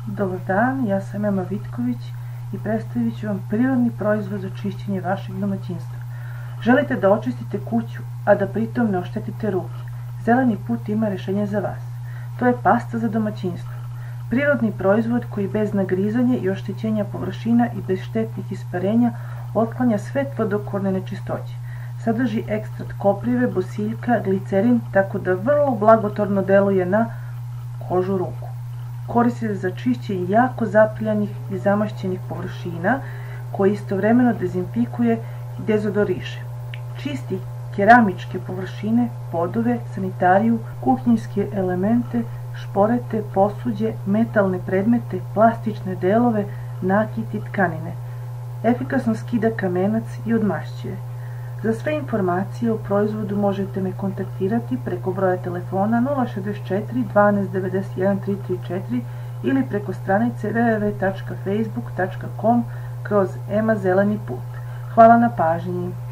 Dobar dan, ja sam Ema Vitković i predstavit ću vam prirodni proizvod za čišćenje vašeg domaćinstva. Želite da očistite kuću, a da pritom ne oštetite ruke? Zeleni put ima rješenje za vas. To je pasta za domaćinstvo. Prirodni proizvod koji bez nagrizanja i oštećenja površina i bez štetnih isparenja otklanja sve tvodokorne nečistoće. Sadrži ekstrat koprive, bosiljka, glicerin, tako da vrlo blagotvorno deluje na kožu ruku. Koristi se za čišćenje jako zaprljanih i zamašćenih površina, koji istovremeno dezinfikuje i dezodoriše. Čisti keramičke površine, podove, sanitariju, kuhinjske elemente, šporete, posuđe, metalne predmete, plastične delove, nakit i tkanine. Efikasno skida kamenac i odmašćuje. Za sve informacije o proizvodu možete me kontaktirati preko broja telefona 064 12 91 334 ili preko stranice www.facebook.com/Ema Zeleni put. Hvala na pažnji.